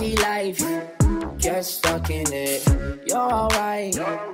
daily life. Get stuck in it. You're alright.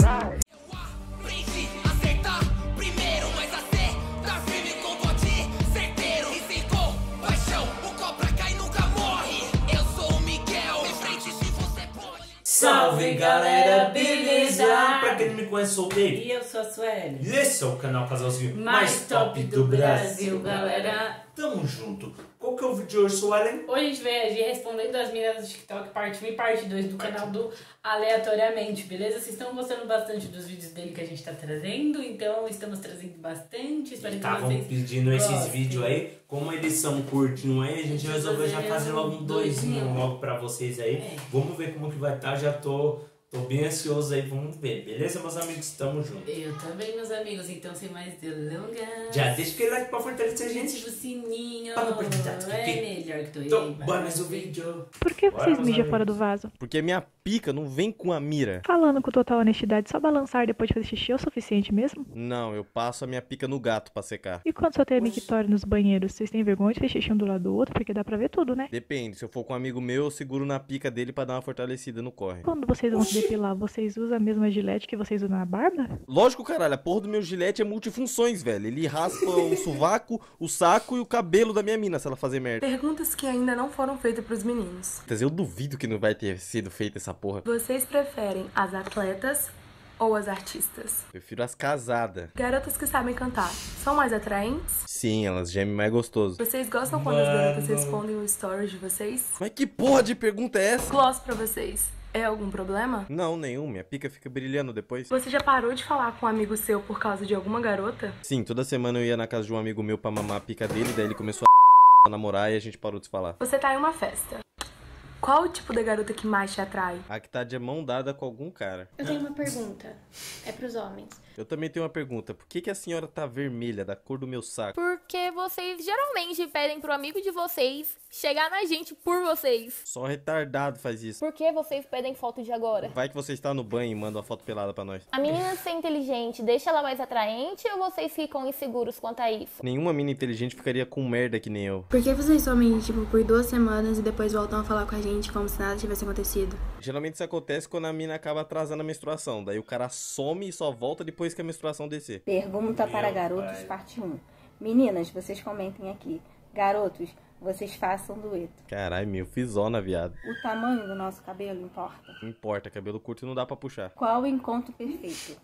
Salve galera, beleza? Pra quem não me conhece, sou o Dave. E eu sou a Sueli. E esse é o canal Casalzinho mais top do Brasil, galera. Tamo junto. Qual que é o vídeo de hoje, Sueli? Hoje a gente vai agir respondendo as meninas do TikTok, parte 1 e parte 2 do canal do Aleatoriamente, beleza? Vocês estão gostando bastante dos vídeos dele que a gente tá trazendo, então estamos trazendo bastante. Espero que vocês pedindo gostem. Esses vídeos aí, como eles são curtinhos aí, a gente resolveu já fazer logo um doisinho logo pra vocês aí. É. Vamos ver como que vai estar, já tô bem ansioso aí, vamos ver, beleza, meus amigos? Tamo junto. Eu também, meus amigos, então sem mais delongas. Já deixa aquele like pra fortalecer a gente. Ativa o sininho. Pra não perder nada. É melhor que tô Então, bora mais o vídeo. Por que Bora, vocês meus mijam amigos. fora do vaso? Porque minha pica não vem com a mira. Falando com total honestidade, só balançar depois de fazer xixi é o suficiente mesmo? Não, eu passo a minha pica no gato pra secar. E quando só tem a mictória nos banheiros, vocês têm vergonha de fazer xixi um do lado do outro? Porque dá pra ver tudo, né? Depende, se eu for com um amigo meu, eu seguro na pica dele pra dar uma fortalecida no corre. Quando vocês vão se depilar, vocês usam a mesma gilete que vocês usam na barba? Lógico, caralho, a porra do meu gilete é multifunções, velho. Ele raspa o sovaco, o saco e o cabelo da minha mina se ela fazer merda. Perguntas que ainda não foram feitas pros meninos. Mas eu duvido que não vai ter sido feita essa porra. Vocês preferem as atletas ou as artistas? Prefiro as casadas. Garotas que sabem cantar são mais atraentes? Sim, elas gemem mais gostoso. Vocês gostam quando as garotas respondem o stories de vocês? Mas que porra de pergunta é essa? Gloss pra vocês. É algum problema? Não, nenhum. Minha pica fica brilhando depois. Você já parou de falar com um amigo seu por causa de alguma garota? Sim, toda semana eu ia na casa de um amigo meu pra mamar a pica dele, daí ele começou a namorar e a gente parou de se falar. Você tá em uma festa. Qual o tipo de garota que mais te atrai? A que tá de mão dada com algum cara. Eu tenho uma pergunta. É pros homens. Eu também tenho uma pergunta. Por que a senhora tá vermelha, da cor do meu saco? Porque vocês geralmente pedem pro amigo de vocês chegar na gente por vocês. Só retardado faz isso. Por que vocês pedem foto de agora? Vai que você está no banho e manda uma foto pelada pra nós. A menina ser inteligente deixa ela mais atraente ou vocês ficam inseguros quanto a isso? Nenhuma mina inteligente ficaria com merda que nem eu. Por que vocês somem, tipo, por 2 semanas e depois voltam a falar com a gente como se nada tivesse acontecido? Geralmente isso acontece quando a mina acaba atrasando a menstruação. Daí o cara some e só volta depois que a menstruação descer. Pergunta para garotos, parte 1. Meninas, vocês comentem aqui. Garotos, vocês façam dueto. Caralho, meu fizona, viado. O tamanho do nosso cabelo importa? Não importa, cabelo curto não dá pra puxar. Qual o encontro perfeito?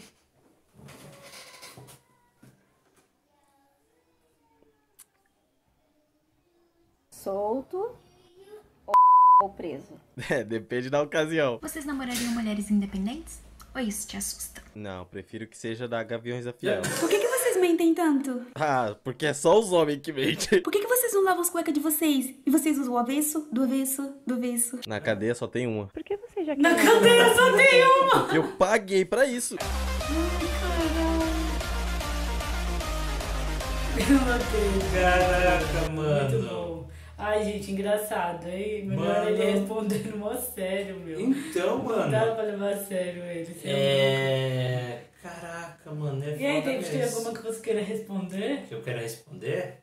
Solto ou preso? É, depende da ocasião. Vocês namorariam mulheres independentes? Ou isso te assusta? Não, prefiro que seja da Gaviões da Fiel. Por que vocês mentem tanto? Ah, porque é só os homens que mentem. Por que vocês não lavam as cuecas de vocês? E vocês usam o avesso, do avesso, do avesso? Na cadeia só tem uma. Por que você já Na cadeia só tem uma! Eu paguei pra isso. Caraca, Muito mano. bom. Ai, gente, engraçado, hein? Melhor Mano. ele respondendo mó sério, meu. Então, Não mano. dá pra levar a sério ele. Caraca, mano, é E aí, foda David, tem mesmo. alguma que você queira responder? Que eu quero responder?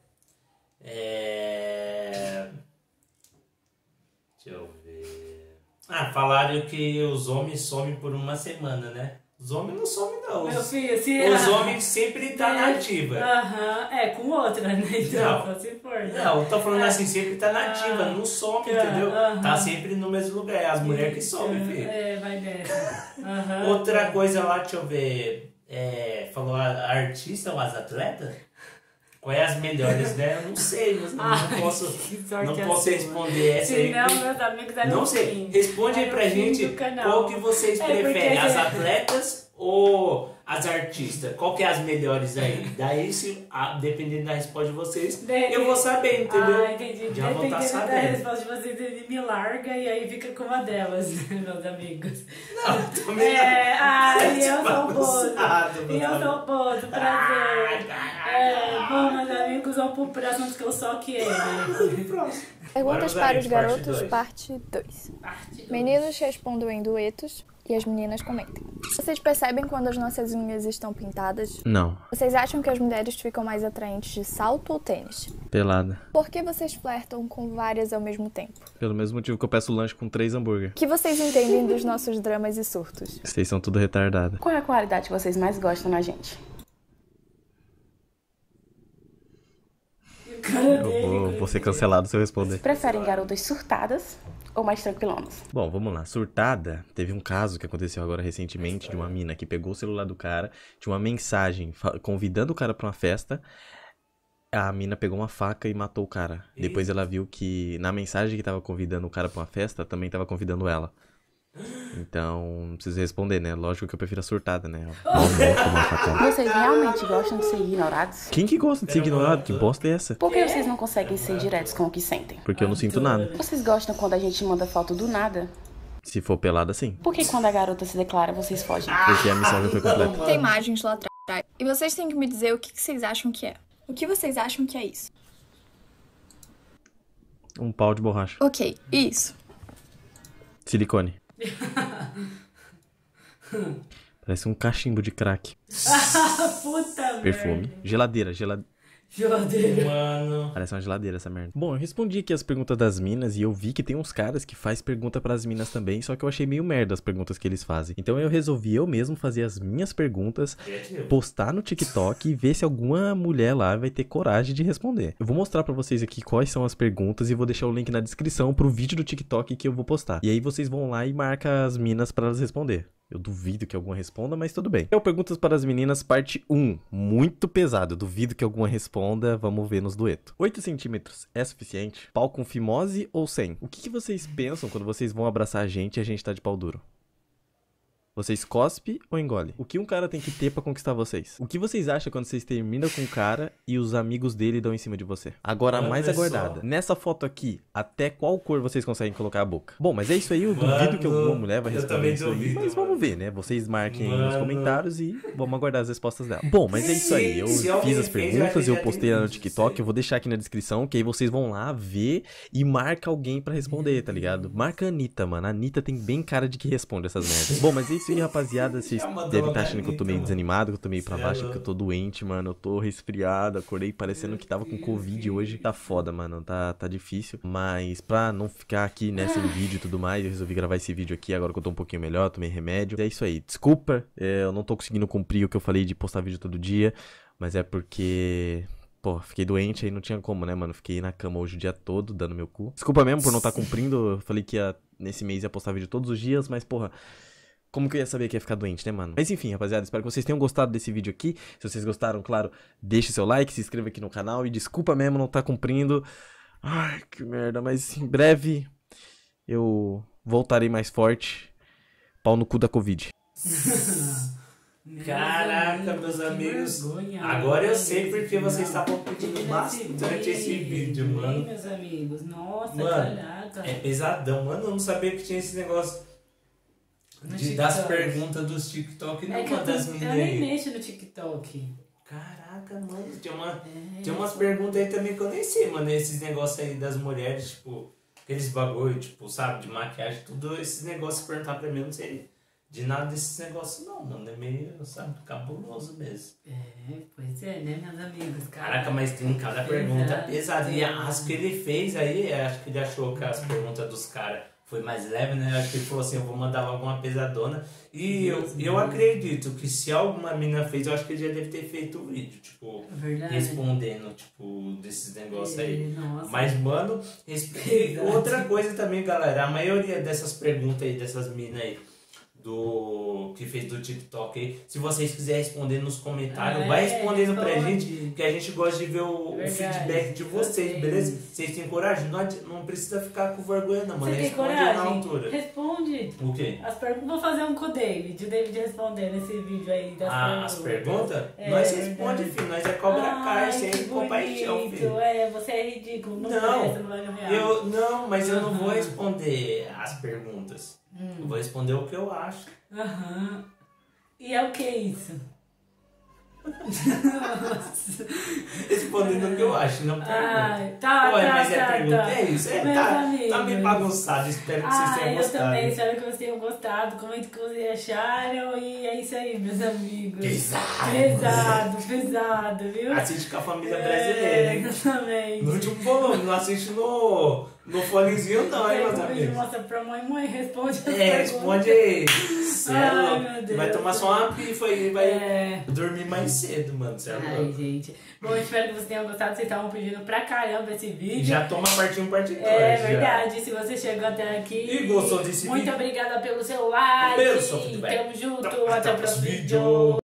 Deixa eu ver. Ah, falaram que os homens somem por uma semana, né? Os homens não somem, não. Meu filho, se... Os homens sempre tá na ativa. Aham, com outra, né? Então, Não. só se for, né? Não, eu tô falando assim, sempre tá na ativa, não some, entendeu? Tá sempre no mesmo lugar. É as mulheres que somem, filho. Vai nessa. Aham. Outra coisa lá, deixa eu ver. Falou a artista ou as atletas? Qual é as melhores, né? Eu não sei, mas não posso responder essa aí. Não, meus amigos eram Não sei. Responde aí pra gente qual que vocês preferem, as atletas ou as artistas? Qual que é as melhores aí? Daí, dependendo da resposta de vocês, eu vou saber, entendeu? Ah, entendi. Já vou estar Dependendo da sabendo. resposta de vocês, ele me larga e aí fica com uma delas, meus amigos. Não, também e eu sou o Bozo. bagunçado, E eu mano. sou o Bozo, prazer. Bom, meus amigos, vamos pro próximo que eu só que ele. Perguntas para os garotos, parte 2. Meninos respondam em duetos e as meninas comentem. Vocês percebem quando as nossas unhas estão pintadas? Não. Vocês acham que as mulheres ficam mais atraentes de salto ou tênis? Pelada. Por que vocês flertam com várias ao mesmo tempo? Pelo mesmo motivo que eu peço lanche com 3 hambúrguer. O que vocês entendem dos nossos dramas e surtos? Vocês são tudo retardado. Qual é a qualidade que vocês mais gostam na gente? Eu vou ser cancelado se eu responder. Preferem garotas surtadas ou mais tranquilonas? Bom, vamos lá. Surtada, teve um caso que aconteceu agora recentemente de uma mina que pegou o celular do cara, tinha uma mensagem convidando o cara pra uma festa. A mina pegou uma faca e matou o cara. Depois ela viu que na mensagem que tava convidando o cara pra uma festa, também tava convidando ela. Então, não preciso responder, né? Lógico que eu prefiro a surtada, né? Vocês realmente gostam de ser ignorados? Quem que gosta de ser ignorado? Que bosta é essa? Por que vocês não conseguem ser diretos com o que sentem? Porque eu não sinto nada. Vocês gostam quando a gente manda foto do nada? Se for pelada, sim. Por que quando a garota se declara, vocês fogem? Porque a missão já foi completa. Tem imagens lá atrás. E vocês têm que me dizer o que vocês acham que é. O que vocês acham que é isso? Um pau de borracha. Ok, isso. Silicone. Parece um cachimbo de crack. Puta Perfume. merda. Geladeira. Mano. Parece uma geladeira essa merda. Bom, eu respondi aqui as perguntas das minas e eu vi que tem uns caras que faz pergunta pras minas também, só que eu achei meio merda as perguntas que eles fazem. Então eu resolvi eu mesmo fazer as minhas perguntas, postar no TikTok e ver se alguma mulher lá vai ter coragem de responder. Eu vou mostrar pra vocês aqui quais são as perguntas e vou deixar o link na descrição pro vídeo do TikTok que eu vou postar. E aí vocês vão lá e marcam as minas pra elas responder. Eu duvido que alguma responda, mas tudo bem. Então, perguntas para as meninas, parte 1. Muito pesado, eu duvido que alguma responda. Vamos ver nos duetos. 8 centímetros é suficiente? Pau com fimose ou sem? O que vocês pensam quando vocês vão abraçar a gente e a gente tá de pau duro? Vocês cospe ou engole? O que um cara tem que ter pra conquistar vocês? O que vocês acham quando vocês terminam com o cara e os amigos dele dão em cima de você? Agora, a mais aguardada. Nessa foto aqui, até qual cor vocês conseguem colocar a boca? Bom, mas é isso aí. Eu duvido que alguma mulher vai responder isso aí. Mas vamos ver, né? Vocês marquem aí nos comentários e vamos aguardar as respostas dela. Bom, mas é isso aí. Eu fiz as perguntas, eu postei lá no TikTok. Eu vou deixar aqui na descrição, que aí vocês vão lá ver e marca alguém pra responder, tá ligado? Marca a Anitta, mano. A Anitta tem bem cara de que responde essas merdas. Bom, mas é isso aí, rapaziada. Vocês devem estar achando que eu tô meio desanimado, que eu tô meio pra baixo, que eu tô doente, mano. Eu tô resfriado, acordei parecendo que tava com Covid hoje. Tá foda, mano. Tá difícil. Mas pra não ficar aqui, né, sem vídeo e tudo mais, eu resolvi gravar esse vídeo aqui agora que eu tô um pouquinho melhor, tomei remédio. É isso aí. Desculpa, eu não tô conseguindo cumprir o que eu falei de postar vídeo todo dia, mas é porque... Pô, fiquei doente aí, não tinha como, né, mano? Fiquei na cama hoje o dia todo, dando meu cu. Desculpa mesmo por não estar cumprindo. Eu falei que nesse mês ia postar vídeo todos os dias, mas, porra... Como que eu ia saber que ia ficar doente, né, mano? Mas enfim, rapaziada, espero que vocês tenham gostado desse vídeo aqui. Se vocês gostaram, claro, deixe seu like, se inscreva aqui no canal. E desculpa mesmo não estar cumprindo. Ai, que merda. Mas em breve eu voltarei mais forte. Pau no cu da Covid. Caraca, meus amigos. Agora eu sei porque vocês estavam pedindo bastante esse vídeo, mano. Meus amigos, nossa, mano, caraca. é pesadão, mano. Eu não sabia que tinha esse negócio das perguntas dos TikTok. Não, uma das meninas aí. Eu nem mexo no TikTok. Caraca, mano. Tinha umas perguntas aí também que eu nem sei, mano. Esses negócios aí das mulheres, tipo, aqueles bagulho, tipo, sabe, de maquiagem, tudo. Esses negócios perguntar pra mim, eu não sei de nada desses negócios, não, mano. É meio, sabe, cabuloso mesmo. Pois é, né, meus amigos? Caraca, mas tem cada pergunta pesada. E as que ele fez aí, acho que ele achou que as perguntas dos caras foi mais leve, né? Acho que ele falou assim, eu vou mandar logo uma pesadona. E eu acredito que se alguma menina fez, eu acho que ele já deve ter feito o vídeo, tipo, respondendo, tipo, desses negócios aí. Nossa. Mas, mano, outra coisa também, galera, a maioria dessas perguntas aí, dessas minas aí, que fez do TikTok aí, se vocês quiserem responder nos comentários, vai respondendo pra gente, que a gente gosta de ver o feedback de vocês, beleza? Vocês têm coragem? Não precisa ficar com vergonha não, mano. Você tem Responde coragem? na altura. Responde. O quê? As perguntas. Vou fazer um com o David responder nesse vídeo aí das perguntas. As perguntas? Nós responde, filho. Nós é cobra Kai, sem compaixão, filho. Você é ridículo. Não vai no real. Mas eu não vou responder as perguntas. Eu vou responder o que eu acho. E é o que isso? Respondendo o que eu acho, não pergunta. Tá, mas a pergunta é isso. Tá meio bagunçado, espero que vocês tenham gostado. Eu também espero que vocês tenham gostado. Comentem o que vocês acharam. E é isso aí, meus amigos. Pesado, viu? Assiste com a família brasileira, hein? Exatamente. No último volume, não assiste no fonezinho não, hein, meus amigos? Mostra pra mãe, responde as responde aí. Ai, meu Deus. Vai tomar só uma pifa aí, vai dormir mais cedo, mano. Ai, gente. Bom, espero que vocês tenham gostado. Vocês estavam pedindo pra caramba esse vídeo. Já toma parte 1, parte 2. É verdade. Se você chegou até aqui e gostou desse vídeo, muito obrigada pelo seu like. Beijo, Tamo junto. Até o próximo vídeo.